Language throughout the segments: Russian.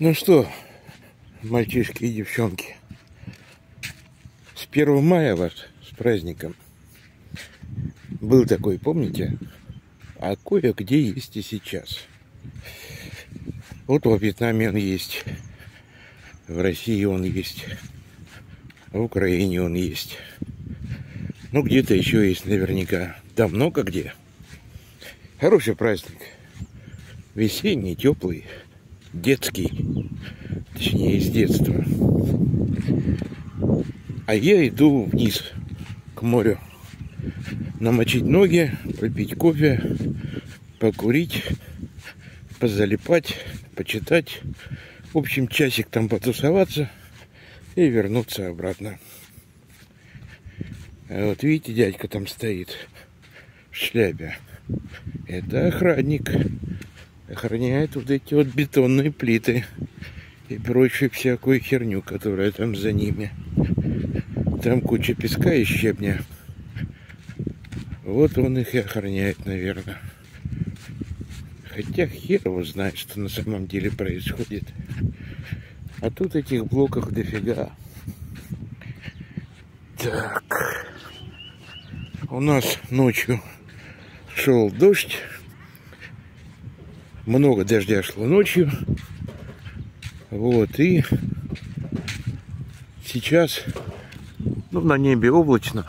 Ну что, мальчишки и девчонки, с 1 мая вас с праздником. Был такой, помните? А кое-где есть и сейчас. Вот во Вьетнаме он есть, в России он есть, в Украине он есть. Ну, где-то еще есть наверняка. Да много где. Хороший праздник. Весенний, теплый, детский. Точнее, из детства. А я иду вниз, к морю. Намочить ноги, попить кофе, покурить, позалипать, почитать. В общем, часик там потусоваться и вернуться обратно. А вот видите, дядька там стоит в шляпе. Это охранник. Охраняет вот эти вот бетонные плиты и прочую всякую херню, которая там за ними. Там куча песка и щебня. Вот он их и охраняет, наверное. Хотя хер его знает, что на самом деле происходит. А тут этих блоков дофига. Так. У нас ночью шел дождь. Много дождя шло ночью. Вот, и сейчас, ну, на небе облачно,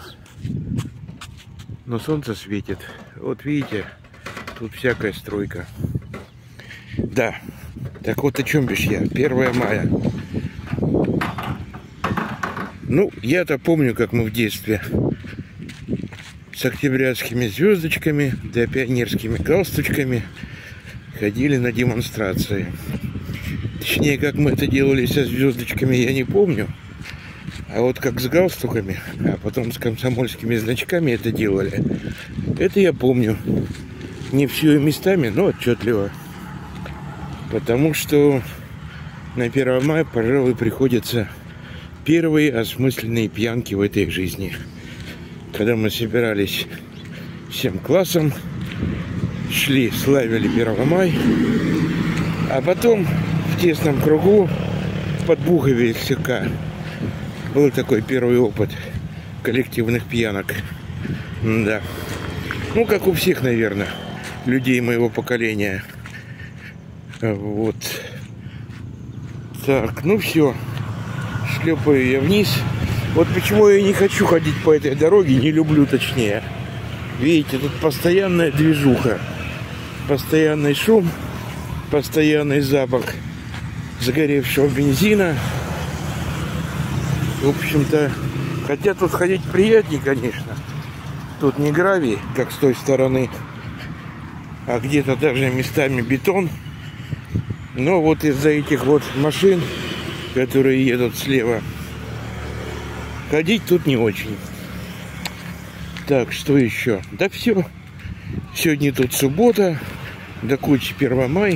но солнце светит. Вот видите, тут всякая стройка. Да, так вот о чем бишь я. 1 мая. Ну, я-то помню, как мы в детстве с октябрятскими звездочками, да пионерскими галстучками ходили на демонстрации. Точнее, как мы это делали со звездочками, я не помню. А вот как с галстуками, а потом с комсомольскими значками это делали, это я помню. Не все местами, но отчетливо. Потому что на 1 мая, пожалуй, приходятся первые осмысленные пьянки в этой жизни. Когда мы собирались всем классом, шли, славили 1 мая, а потом в тесном кругу подбухивали слегка. Был такой первый опыт коллективных пьянок. Да. Ну, как у всех, наверное, людей моего поколения. Вот. Так, ну все. Шлепаю я вниз. Вот почему я не хочу ходить по этой дороге, не люблю точнее. Видите, тут постоянная движуха. Постоянный шум, постоянный запах загоревшего бензина. В общем-то, хотя тут ходить приятнее, конечно. Тут не гравий, как с той стороны, а где-то даже местами бетон. Но вот из-за этих вот машин, которые едут слева, ходить тут не очень. Так, что еще? Да все. Сегодня тут суббота, до кучи 1 мая,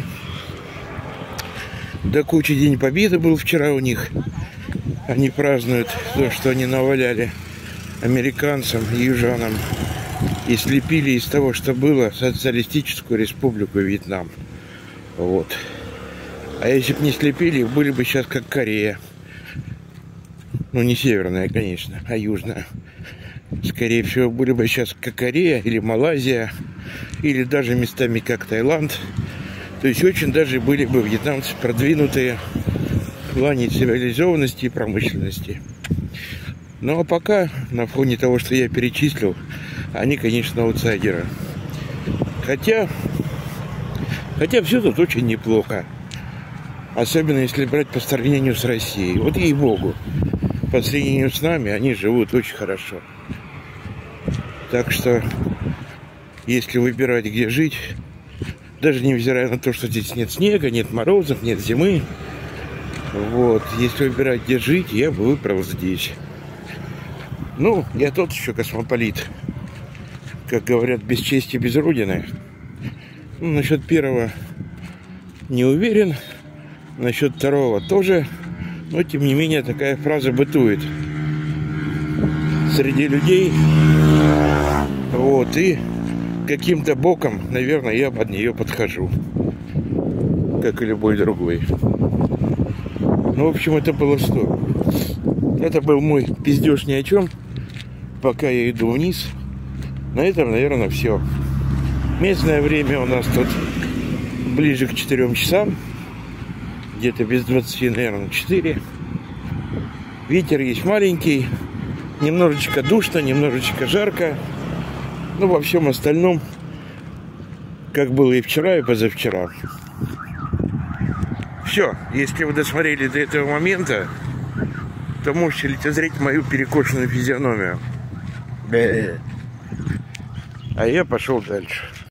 до кучи День Победы был вчера у них. Они празднуют то, что они наваляли американцам и южанам и слепили из того, что было, Социалистическую Республику Вьетнам. Вот. А если бы не слепили, были бы сейчас как Корея. Ну, не северная, конечно, а южная. Скорее всего, были бы сейчас как Корея или Малайзия, или даже местами как Таиланд. То есть очень даже были бы вьетнамцы продвинутые в плане цивилизованности и промышленности. Ну а пока, на фоне того, что я перечислил, они, конечно, аутсайдеры. Хотя все тут очень неплохо. Особенно если брать по сравнению с Россией. Вот ей-богу, по сравнению с нами они живут очень хорошо. Так что, если выбирать, где жить, даже невзирая на то, что здесь нет снега, нет морозов, нет зимы, вот, если выбирать, где жить, я бы выбрал здесь. Ну, я тот еще космополит. Как говорят, без чести, без родины. Ну, насчет первого не уверен, насчет второго тоже, но, тем не менее, такая фраза бытует среди людей. Вот, и каким-то боком, наверное, я под нее подхожу, как и любой другой. Ну, в общем, это было что? Это был мой пиздеж ни о чем, пока я иду вниз. На этом, наверное, все. Местное время у нас тут ближе к 4 часам. Где-то без 20, наверное, 4. Ветер есть маленький. Немножечко душно, немножечко жарко. Но во всем остальном, как было и вчера, и позавчера. Все. Если вы досмотрели до этого момента, то можете лицезреть мою перекошенную физиономию. А я пошел дальше.